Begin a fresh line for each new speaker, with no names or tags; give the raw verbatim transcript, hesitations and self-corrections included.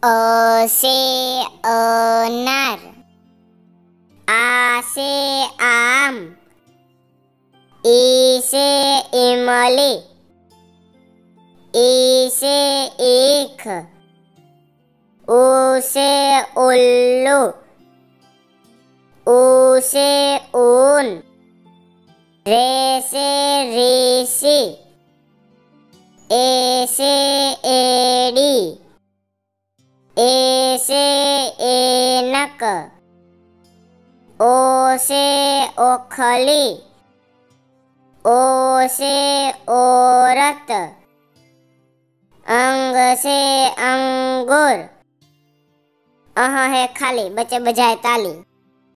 अ से अनार, आ से आम, ई से इमली, ई से ईख, ऊ से उल्लू, ऊ से ऊन, रे से ऋषि, ए से एड़ी, ए से ऐनक, ओ से ओखली, ओ से औरत, अंग से अंगूर, अह है खाली, बच्चे बजाए ताली।